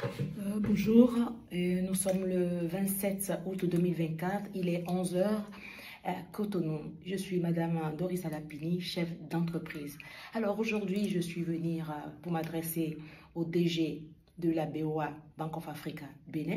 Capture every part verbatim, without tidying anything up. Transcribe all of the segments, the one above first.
Euh, bonjour, Euh, nous sommes le vingt-sept août deux mille vingt-quatre, il est onze heures à Cotonou. Je suis Madame Doris Alapini, chef d'entreprise. Alors aujourd'hui, je suis venue euh, pour m'adresser au D G de la B O A, Bank of Africa, Bénin.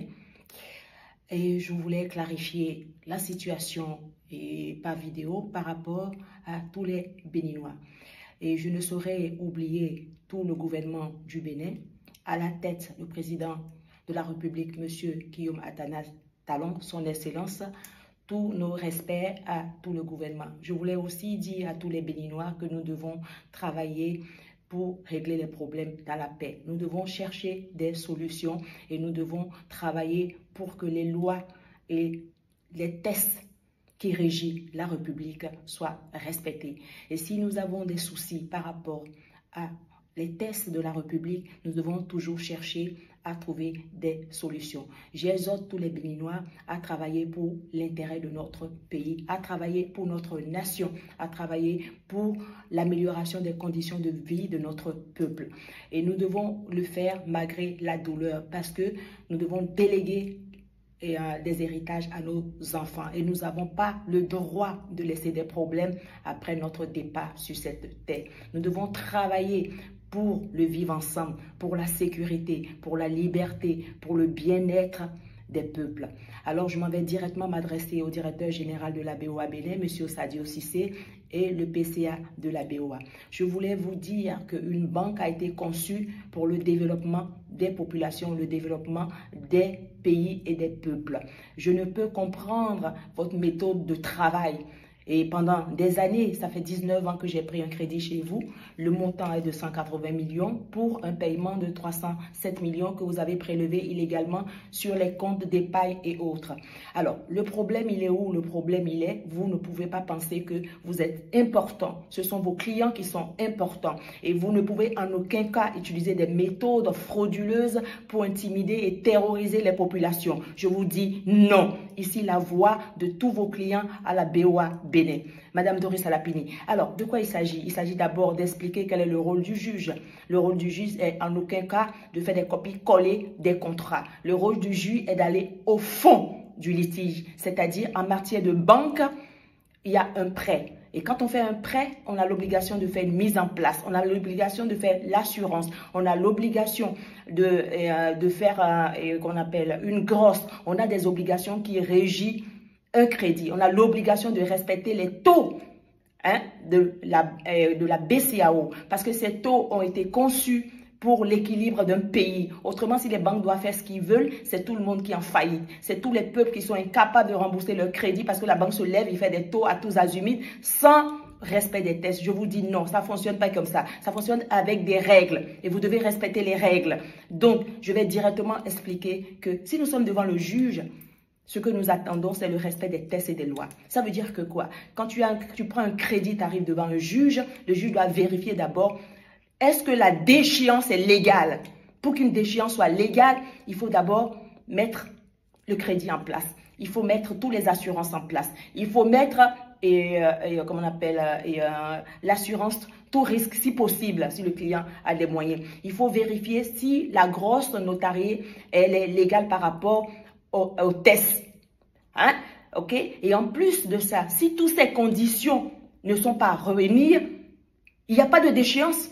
Et je voulais clarifier la situation et par vidéo par rapport à tous les Béninois. Et je ne saurais oublier tout le gouvernement du Bénin, à la tête le président de la République, M. Guillaume Athanase Talon, son Excellence, tous nos respects à tout le gouvernement. Je voulais aussi dire à tous les Béninois que nous devons travailler pour régler les problèmes dans la paix. Nous devons chercher des solutions et nous devons travailler pour que les lois et les tests qui régissent la République soient respectés. Et si nous avons des soucis par rapport à les tests de la République, nous devons toujours chercher à trouver des solutions. J'exhorte tous les Béninois à travailler pour l'intérêt de notre pays, à travailler pour notre nation, à travailler pour l'amélioration des conditions de vie de notre peuple. Et nous devons le faire malgré la douleur parce que nous devons déléguer et, euh, des héritages à nos enfants. Et nous n'avons pas le droit de laisser des problèmes après notre départ sur cette terre. Nous devons travailler pour le vivre ensemble, pour la sécurité, pour la liberté, pour le bien-être des peuples. Alors, je m'en vais directement m'adresser au directeur général de la B O A Bénin, M. Sadio Cissé, et le P C A de la B O A. Je voulais vous dire qu'une banque a été conçue pour le développement des populations, le développement des pays et des peuples. Je ne peux comprendre votre méthode de travail. Et pendant des années, ça fait dix-neuf ans que j'ai pris un crédit chez vous. Le montant est de cent quatre-vingts millions pour un paiement de trois cent sept millions que vous avez prélevé illégalement sur les comptes d'épargne et autres. Alors, le problème, il est où? Le problème, il est, vous ne pouvez pas penser que vous êtes important. Ce sont vos clients qui sont importants. Et vous ne pouvez en aucun cas utiliser des méthodes frauduleuses pour intimider et terroriser les populations. Je vous dis non. Ici, la voix de tous vos clients à la B O A Bénin. Madame Doris Alapini. Alors, de quoi il s'agit? Il s'agit d'abord d'expliquer quel est le rôle du juge. Le rôle du juge est en aucun cas de faire des copies-coller des contrats. Le rôle du juge est d'aller au fond du litige, c'est-à-dire en matière de banque, il y a un prêt. Et quand on fait un prêt, on a l'obligation de faire une mise en place. On a l'obligation de faire l'assurance. On a l'obligation de, euh, de faire euh, qu'on appelle une grosse. On a des obligations qui régissent un crédit. On a l'obligation de respecter les taux hein, de, la, euh, de la B C A O. Parce que ces taux ont été conçus pour l'équilibre d'un pays. Autrement, si les banques doivent faire ce qu'ils veulent, c'est tout le monde qui est en faillite. C'est tous les peuples qui sont incapables de rembourser leur crédit parce que la banque se lève, il fait des taux à tous azimuts sans respect des tests. Je vous dis non, ça ne fonctionne pas comme ça. Ça fonctionne avec des règles et vous devez respecter les règles. Donc, je vais directement expliquer que si nous sommes devant le juge, ce que nous attendons, c'est le respect des tests et des lois. Ça veut dire que quoi? Quand tu, as, tu prends un crédit, tu arrives devant un juge, le juge doit vérifier d'abord est-ce que la déchéance est légale? Pour qu'une déchéance soit légale, il faut d'abord mettre le crédit en place. Il faut mettre toutes les assurances en place. Il faut mettre, et, et, comment on appelle, et, euh, l'assurance, tout risque si possible, si le client a des moyens. Il faut vérifier si la grosse notariée, elle est légale par rapport au, au test. Hein? OK? Et en plus de ça, si toutes ces conditions ne sont pas réunies, il n'y a pas de déchéance.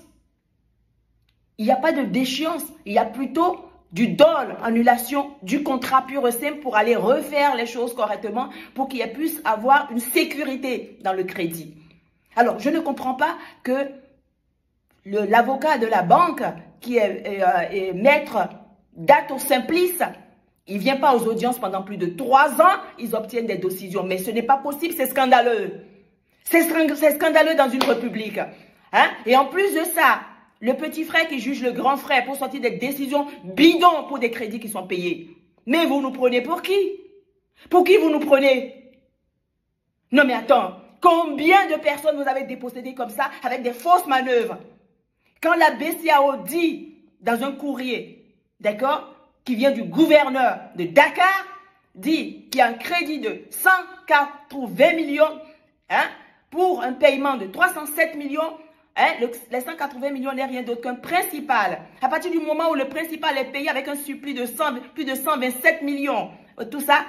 Il n'y a pas de déchéance, il y a plutôt du dol, annulation du contrat pur et simple pour aller refaire les choses correctement pour qu'il puisse avoir une sécurité dans le crédit. Alors, je ne comprends pas que l'avocat de la banque qui est, est, est maître Dato Simplice, il ne vient pas aux audiences pendant plus de trois ans, ils obtiennent des décisions. Mais ce n'est pas possible, c'est scandaleux. C'est scandaleux dans une république. Hein? Et en plus de ça, le petit frère qui juge le grand frère pour sortir des décisions bidons pour des crédits qui sont payés. Mais vous nous prenez pour qui? Pour qui vous nous prenez? Non mais attends, combien de personnes vous avez dépossédées comme ça avec des fausses manœuvres? Quand la B C A O dit dans un courrier, d'accord, qui vient du gouverneur de Dakar, dit qu'il y a un crédit de cent quatre-vingts millions hein, pour un paiement de trois cent sept millions, Hein, le, les cent quatre-vingts millions n'est rien d'autre qu'un principal. À partir du moment où le principal est payé avec un surplus de cent, plus de cent vingt-sept millions, tout ça,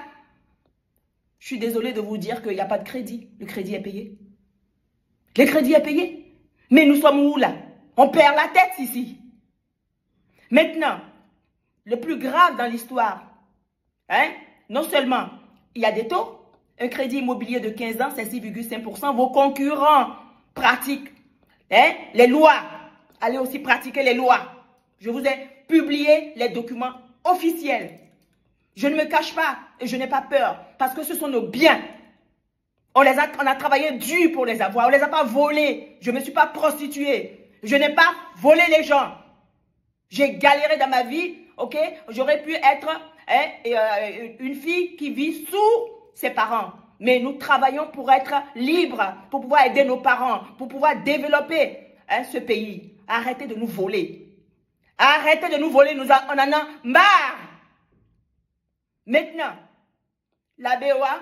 je suis désolée de vous dire qu'il n'y a pas de crédit. Le crédit est payé. Le crédit est payé. Mais nous sommes où là? On perd la tête ici. Maintenant, le plus grave dans l'histoire, hein, non seulement il y a des taux, un crédit immobilier de quinze ans, c'est six virgule cinq pour cent. Vos concurrents pratiquent hein, les lois. Allez aussi pratiquer les lois. Je vous ai publié les documents officiels. Je ne me cache pas et je n'ai pas peur parce que ce sont nos biens. On, les a, on a travaillé dur pour les avoir. On ne les a pas volés. Je ne me suis pas prostituée. Je n'ai pas volé les gens. J'ai galéré dans ma vie. Ok, j'aurais pu être hein, et, euh, une fille qui vit sous ses parents. Mais nous travaillons pour être libres, pour pouvoir aider nos parents, pour pouvoir développer hein, ce pays. Arrêtez de nous voler. Arrêtez de nous voler. Nous a, on en a marre. Maintenant, la B O A,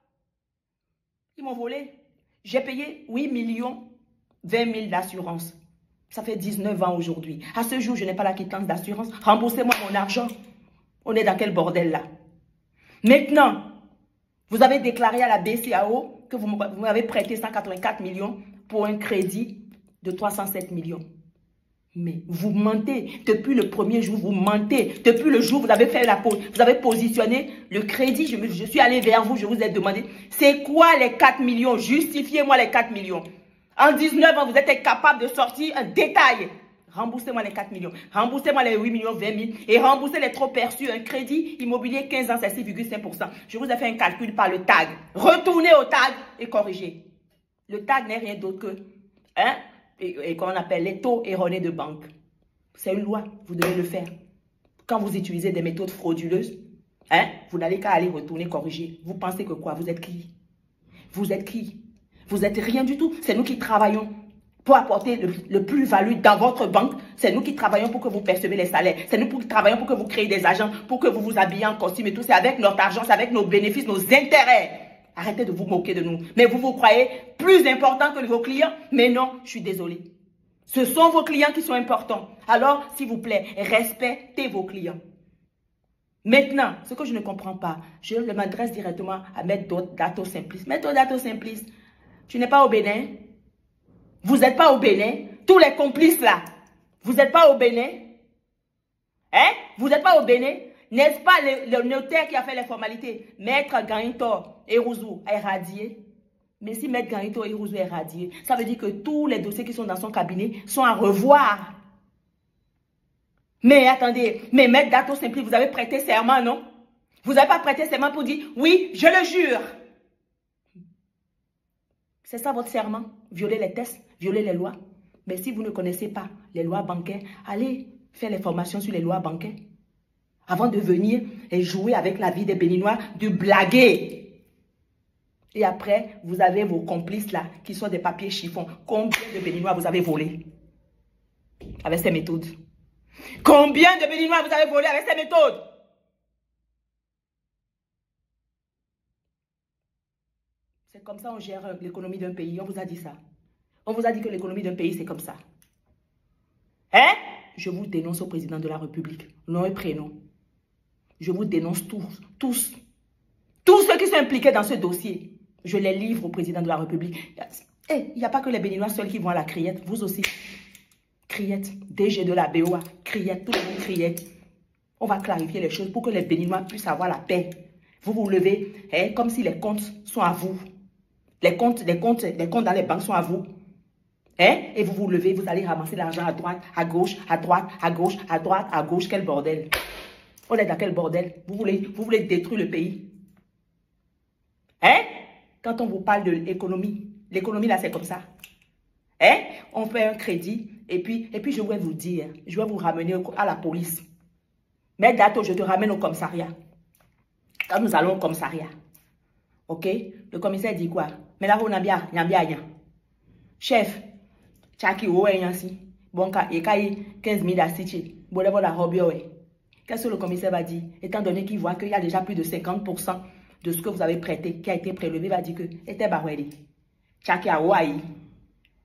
ils m'ont volé. J'ai payé huit millions vingt mille d'assurance. Ça fait dix-neuf ans aujourd'hui. À ce jour, je n'ai pas la quittance d'assurance. Remboursez-moi mon argent. On est dans quel bordel là? Maintenant, vous avez déclaré à la B C A O que vous m'avez prêté cent quatre-vingt-quatre millions pour un crédit de trois cent sept millions. Mais vous mentez. Depuis le premier jour, vous mentez. Depuis le jour où vous avez fait la pause, vous avez positionné le crédit. Je, me, je suis allé vers vous, je vous ai demandé, c'est quoi les quatre millions? Justifiez-moi les quatre millions. En dix-neuf ans, vous êtes capable de sortir un détail. Remboursez-moi les quatre millions. Remboursez-moi les huit millions vingt mille. Et remboursez les trop perçus. Un crédit immobilier quinze ans, c'est six virgule cinq pour cent. Je vous ai fait un calcul par le tag. Retournez au tag et corrigez. Le tag n'est rien d'autre que, hein, et, et qu'on appelle les taux erronés de banque. C'est une loi. Vous devez le faire. Quand vous utilisez des méthodes frauduleuses, hein, vous n'allez qu'à aller retourner corriger. Vous pensez que quoi? Vous êtes qui? Vous êtes qui? Vous n'êtes rien du tout. C'est nous qui travaillons pour apporter le, le plus-value dans votre banque. C'est nous qui travaillons pour que vous percevez les salaires. C'est nous qui travaillons pour que vous créez des agents, pour que vous vous habillez en costume et tout. C'est avec notre argent, c'est avec nos bénéfices, nos intérêts. Arrêtez de vous moquer de nous. Mais vous vous croyez plus important que vos clients. Mais non, je suis désolée. Ce sont vos clients qui sont importants. Alors, s'il vous plaît, respectez vos clients. Maintenant, ce que je ne comprends pas, je m'adresse directement à Maître Dato Simplice. Maître Dato Simplice, tu n'es pas au Bénin? Vous n'êtes pas au Bénin? Tous les complices là, vous n'êtes pas au Bénin? Hein? Vous n'êtes pas au Bénin? N'est-ce pas le, le notaire qui a fait les formalités? Maître Ganito Erouzou est radié. Mais si Maître Ganito Erouzou est radié, ça veut dire que tous les dossiers qui sont dans son cabinet sont à revoir. Mais attendez, mais Maître Dato Simplice, vous avez prêté serment, non? Vous n'avez pas prêté serment pour dire, oui, je le jure. C'est ça votre serment? Violer les tests, violer les lois. Mais si vous ne connaissez pas les lois bancaires, allez faire les formations sur les lois bancaires. Avant de venir et jouer avec la vie des Béninois, de blaguer. Et après, vous avez vos complices là, qui sont des papiers chiffons. Combien de Béninois vous avez volé avec ces méthodes? Combien de Béninois vous avez volé avec ces méthodes? C'est comme ça on gère l'économie d'un pays. On vous a dit ça. On vous a dit que l'économie d'un pays, c'est comme ça. Hein? Je vous dénonce au président de la République. Nom et prénom. Je vous dénonce tous. Tous. Tous ceux qui sont impliqués dans ce dossier. Je les livre au président de la République. Il n'y a pas que les Béninois seuls qui vont à la criette. Vous aussi. Criette. D G de la B O A. Criette. Tout le monde criette. On va clarifier les choses pour que les Béninois puissent avoir la paix. Vous vous levez hein, comme si les comptes sont à vous. Les comptes, les comptes, les comptes dans les banques sont à vous. Hein? Et vous vous levez, vous allez ramasser l'argent à droite, à gauche, à droite, à gauche, à droite, à gauche. Quel bordel. On est dans quel bordel? Vous voulez, vous voulez détruire le pays. Hein? Quand on vous parle de l'économie, l'économie là c'est comme ça. Hein? On fait un crédit et puis, et puis je vais vous dire, je vais vous ramener à la police. Mais Dato, je te ramène au commissariat. Quand nous allons au commissariat. Ok? Le commissaire dit quoi? Mais là, vous n'avez bien, rien. Chef, Chaki, où est ainsi? Bon, il y a quinze mille assichés. Bon, la robe, qu'est-ce que le commissaire va dire? Étant donné qu'il voit qu'il y a déjà plus de cinquante pour cent de ce que vous avez prêté qui a été prélevé, va dire que était barweli. Chaki a ouaï.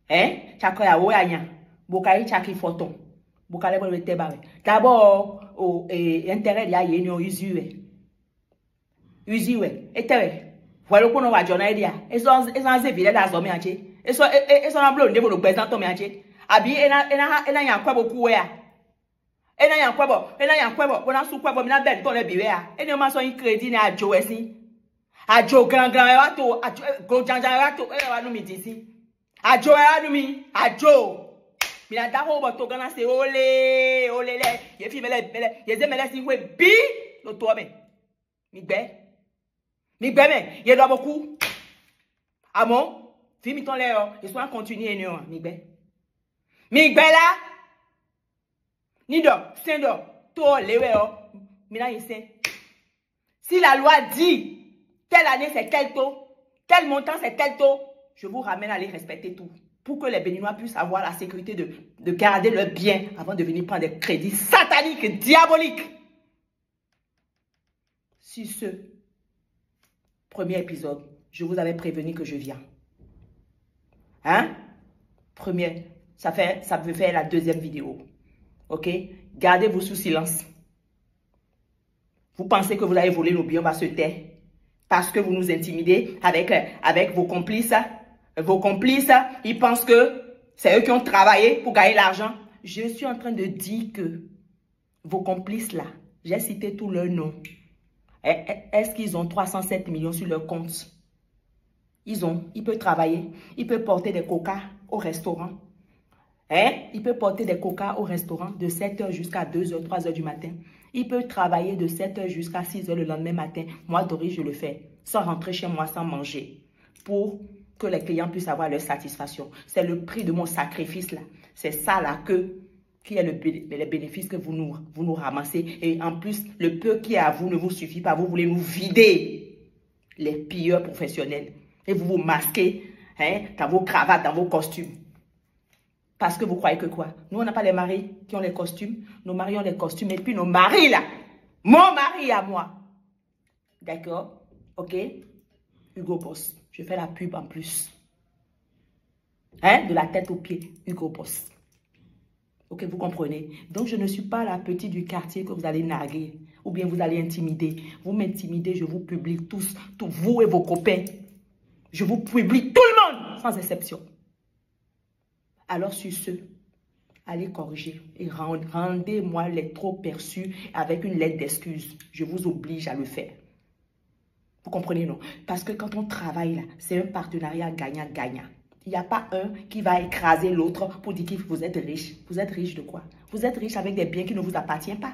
Hein? Chakoya woyanya. Bokayi chaki photon. Bokale bo le tebawe. D'abord, au intérêt ya yenyo usuwe. Usuwe. Etewe. Voilà qu'on va journal dia. Et ça, et ça c'est vide la zone entière. Et ça, et ça n'a blonde pour le présent tomber entier. Abi, et na, et na, et na y a quoi beaucoup ya. Et na y a quoi bon, et na y a quoi bon. On a sous quoi bon, na belle ton le biwe ya. Et nous m'en un crédit na Joe si. A Joe grand grand ya to, a go janja ya to, e wa nous mi disi. A Joe ya nous mi, a Joe. Mi la daro bo to gana se olé, olé le. Ye fi mele mele, ye ze mele si we bi no to me. Mi gbe. Mi gbe me, ye do beaucoup. Amon. Fi mi ton le yo, et soit continuer ni yo, mi gbe. Mi gbe la. Ni do, sen do, to lewe yo, mi na yese. Si la loi dit, telle année c'est tel taux, tel montant c'est tel taux, je vous ramène à les respecter tout. Pour que les Béninois puissent avoir la sécurité de, de garder leur bien avant de venir prendre des crédits sataniques, diaboliques. Sur ce premier épisode, je vous avais prévenu que je viens. Hein? Premier, ça fait, ça veut faire la deuxième vidéo. Ok? Gardez-vous sous silence. Vous pensez que vous allez voler nos biens, on va se taire. Parce que vous nous intimidez avec, avec vos complices. Vos complices, ils pensent que c'est eux qui ont travaillé pour gagner l'argent. Je suis en train de dire que vos complices là, j'ai cité tous leurs noms. Est-ce qu'ils ont trois cent sept millions sur leur compte? Ils ont, ils peuvent travailler, ils peuvent porter des coca au restaurant. Hein? Ils peuvent porter des coca au restaurant de sept heures jusqu'à deux heures, trois heures du matin. Ils peuvent travailler de sept heures jusqu'à six heures le lendemain matin. Moi, Doris, je le fais. Sans rentrer chez moi, sans manger. Pour que les clients puissent avoir leur satisfaction. C'est le prix de mon sacrifice là. C'est ça là que, qui est le, les bénéfices que vous nous, vous nous ramassez. Et en plus, le peu qui est à vous ne vous suffit pas. Vous voulez nous vider, les pilleurs professionnels. Et vous vous masquez hein, dans vos cravates, dans vos costumes. Parce que vous croyez que quoi? Nous, on n'a pas les maris qui ont les costumes. Nos maris ont les costumes. Et puis nos maris là, mon mari à moi. D'accord? Ok? Hugo Boss. Je fais la pub en plus. Hein? De la tête aux pieds. Hugo Boss. Ok, vous comprenez? Donc, je ne suis pas la petite du quartier que vous allez narguer. Ou bien vous allez intimider. Vous m'intimidez, je vous publie tous. tous vous et vos copains. Je vous publie tout le monde. Sans exception. Alors, sur ce, allez corriger et rendez-moi les trop perçus avec une lettre d'excuse. Je vous oblige à le faire. Vous comprenez, non? Parce que quand on travaille là, c'est un partenariat gagnant-gagnant. Il n'y a pas un qui va écraser l'autre pour dire que vous êtes riche. Vous êtes riche de quoi? Vous êtes riche avec des biens qui ne vous appartiennent pas.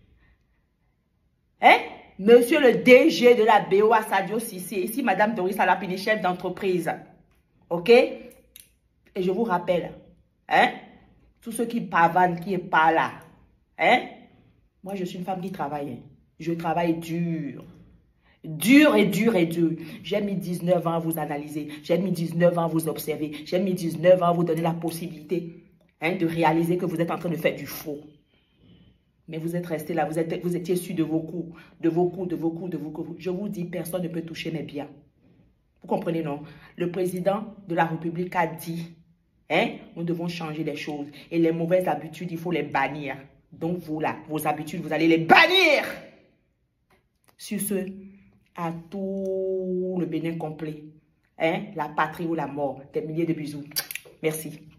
Hein? Monsieur le D G de la B O A Sadio Cissé, ici Madame Doris Alapini, chef d'entreprise. Ok? Et je vous rappelle, hein? Tous ceux qui pavanent, qui n'est pas là. Hein? Moi, je suis une femme qui travaille. Hein? Je travaille dur. Dur et dur et dur. J'ai mis dix-neuf ans à vous analyser. J'ai mis dix-neuf ans à vous observer. J'ai mis dix-neuf ans à vous donner la possibilité hein, de réaliser que vous êtes en train de faire du faux. Mais vous êtes resté là. Vous, êtes, vous étiez sûr de vos coups. De vos coups, de vos coups, de vos coups. Je vous dis, personne ne peut toucher mes biens. Vous comprenez, non? Le président de la République a dit, hein, nous devons changer les choses. Et les mauvaises habitudes, il faut les bannir. Donc, vous là, vos habitudes, vous allez les bannir. Sur ce, à tout le Bénin complet. Hein? La patrie ou la mort. Des milliers de bisous. Merci.